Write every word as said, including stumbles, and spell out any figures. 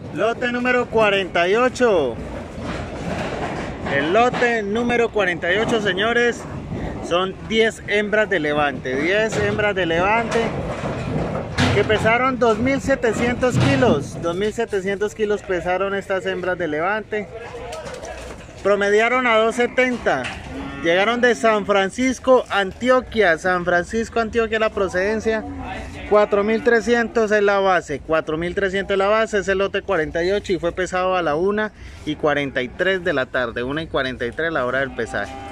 Lote número cuarenta y ocho. El lote número cuarenta y ocho, señores, son diez hembras de levante. diez hembras de levante que pesaron dos mil setecientos kilos. dos mil setecientos kilos pesaron estas hembras de levante. Promediaron a dos setenta. Llegaron de San Francisco, Antioquia. San Francisco, Antioquia, la procedencia. cuatro mil trescientos es la base. cuatro mil trescientos es la base. Es el lote cuarenta y ocho y fue pesado a la una y cuarenta y tres de la tarde. una y cuarenta y tres la hora del pesaje.